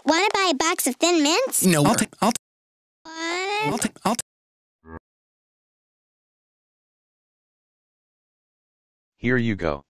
Want to buy a box of Thin Mints? No. Here you go.